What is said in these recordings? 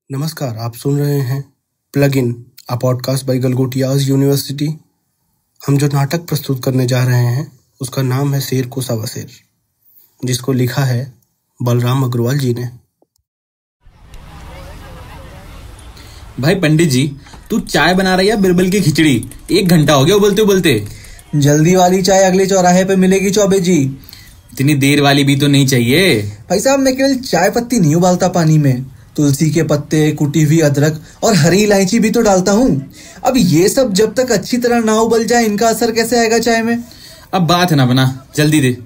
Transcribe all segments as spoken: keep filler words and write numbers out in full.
नमस्कार, आप सुन रहे हैं plug in, a podcast by Galgotias university. हम जो नाटक प्रस्तुत करने जा रहे हैं उसका नाम है शेर को सवा शेर, जिसको लिखा है बलराम अग्रवाल जी ने। भाई पंडित जी, तू चाय बना रही है बिरबल की खिचड़ी? एक घंटा हो गया उबलते उबलते। जल्दी वाली चाय अगले चौराहे पे मिलेगी चौबे जी। इतनी देर वाली भी तो नहीं चाहिए। भाई साहब, मैं केवल चाय पत्ती नहीं उबालता पानी में, तुलसी के पत्ते, कुटी हुई अदरक और हरी इलायची भी तो डालता हूँ। अब ये सब जब तक अच्छी तरह ना उबल जाए, इनका असर कैसे आएगा चाय में? अब बात है ना बना, जल्दी दे।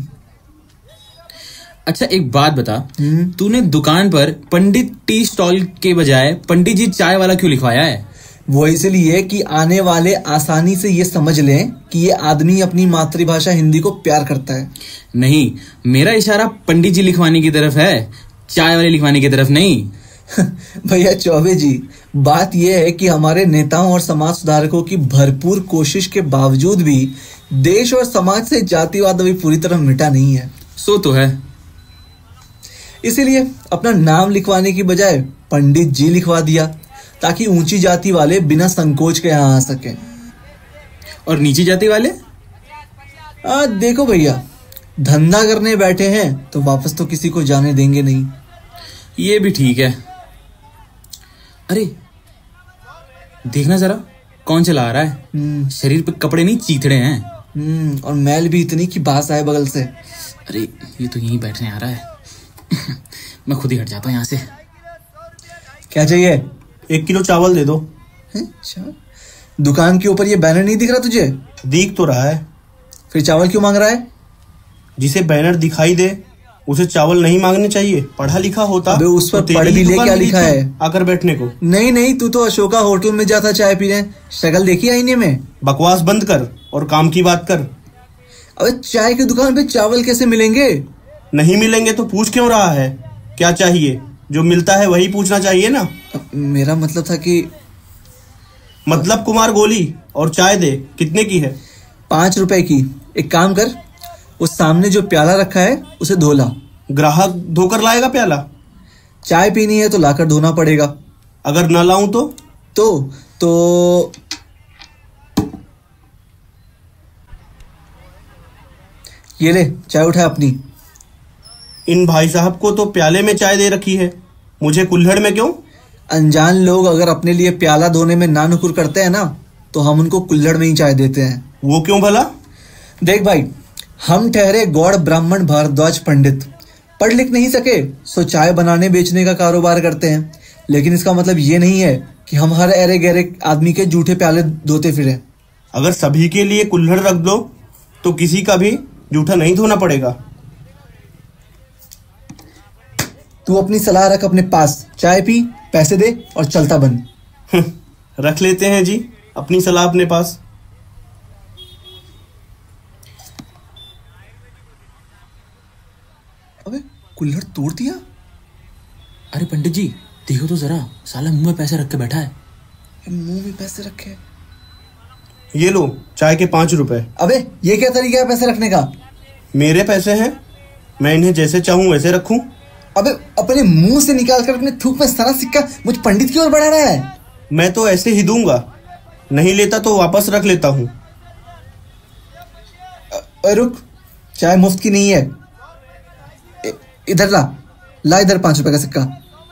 अच्छा एक बात बता, तूने दुकान पर पंडित टी स्टॉल के बजाय पंडित जी चाय वाला क्यों लिखवाया है? वो इसलिए कि आने वाले आसानी से ये समझ लें कि ये आदमी अपनी मातृभाषा हिंदी को प्यार करता है। नहीं, मेरा इशारा पंडित जी लिखवाने की तरफ है, चाय वाले लिखवाने की तरफ नहीं। भैया चौबे जी, बात यह है कि हमारे नेताओं और समाज सुधारकों की भरपूर कोशिश के बावजूद भी देश और समाज से जातिवाद अभी पूरी तरह मिटा नहीं है। सो तो है। इसीलिए अपना नाम लिखवाने की बजाय पंडित जी लिखवा दिया, ताकि ऊंची जाति वाले बिना संकोच के यहाँ आ सकें। और नीची जाति वाले? आ, देखो भैया, धंधा करने बैठे हैं तो वापस तो किसी को जाने देंगे नहीं। ये भी ठीक है। अरे देखना जरा, कौन चला आ रहा है? शरीर पे कपड़े नहीं, चीथड़े हैं। हम्म और मैल भी इतनी कि बास आए बगल से। अरे ये तो यहीं बैठने आ रहा है। मैं खुद ही हट जाता हूँ यहाँ से। क्या चाहिए? एक किलो चावल दे दो। अच्छा, दुकान के ऊपर ये बैनर नहीं दिख रहा तुझे? दिख तो रहा है। फिर चावल क्यों मांग रहा है? जिसे बैनर दिखाई दे उसे चावल नहीं मांगने चाहिए। पढ़ा लिखा होता अबे उस पर तो पढ़ भी ले, क्या लिखा है आकर बैठने को। नहीं नहीं, तू तो अशोका होटल में जाता चाय पीने। शक्ल देखी आईने में? बकवास बंद कर और काम की बात कर। अबे चाय की दुकान पे चावल कैसे मिलेंगे? नहीं मिलेंगे तो पूछ क्यों रहा है? क्या चाहिए? जो मिलता है वही पूछना चाहिए ना। मेरा मतलब था कि मतलब कुमार गोली। और चाय दे। कितने की है? पांच रुपए की। एक काम कर, उस सामने जो प्याला रखा है उसे धो ला। ग्राहक धोकर लाएगा प्याला? चाय पीनी है तो लाकर धोना पड़ेगा। अगर न लाऊं तो? तो तो ये ले चाय उठा अपनी। इन भाई साहब को तो प्याले में चाय दे रखी है, मुझे कुल्हड़ में क्यों? अनजान लोग अगर अपने लिए प्याला धोने में ना नुकुर करते हैं ना, तो हम उनको कुल्हड़ में ही चाय देते हैं। वो क्यों भला? देख भाई, हम ठहरे गौड़ ब्राह्मण भारद्वाज पंडित, पढ़ लिख नहीं सके सो चाय बनाने बेचने का कारोबार करते हैं। लेकिन इसका मतलब ये नहीं है कि हम हर अरे गहरे आदमी के जूठे प्याले धोते फिरे। अगर सभी के लिए कुल्हड़ रख दो तो किसी का भी जूठा नहीं धोना पड़ेगा। तू अपनी सलाह रख अपने पास, चाय पी, पैसे दे और चलता बन। रख लेते हैं जी अपनी सलाह अपने पास। अबे कुल्हड़ तोड़ दिया। अरे पंडित जी देखो तो जरा, साला मुंह में पैसे रख के बैठा है। मुंह में पैसे रखे? ये लो चाय के पांच रुपए। अबे ये क्या तरीका है पैसे रखने का? मेरे पैसे हैं, मैं इन्हें जैसे चाहूं वैसे रखूं। अबे अपने मुंह से निकाल कर अपने थूक में सारा सिक्का मुझ पंडित की ओर बढ़ा रहा है। मैं तो ऐसे ही दूंगा, नहीं लेता तो वापस रख लेता हूं। रुक, चाय मुफ्त की नहीं है। इधर ला ला इधर पांच रुपए का सिक्का।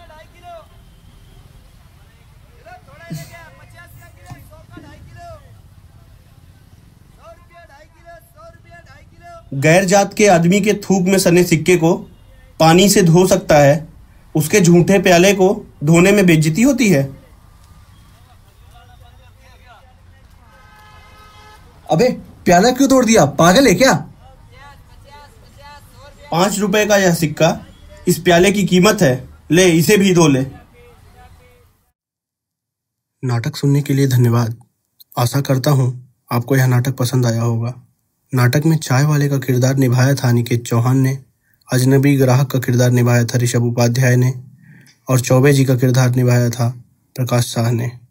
गैर जात के आदमी के थूक में सने सिक्के को पानी से धो सकता है, उसके झूठे प्याले को धोने में बेइज्जती होती है। अबे प्याला क्यों तोड़ दिया? पागल है क्या? पांच रुपए का यह सिक्का इस प्याले की कीमत है, ले इसे भी धो ले। नाटक सुनने के लिए धन्यवाद। आशा करता हूँ आपको यह नाटक पसंद आया होगा। नाटक में चाय वाले का किरदार निभाया था अनिकेत चौहान ने, अजनबी ग्राहक का किरदार निभाया था ऋषभ उपाध्याय ने और चौबे जी का किरदार निभाया था प्रकाश शाह ने।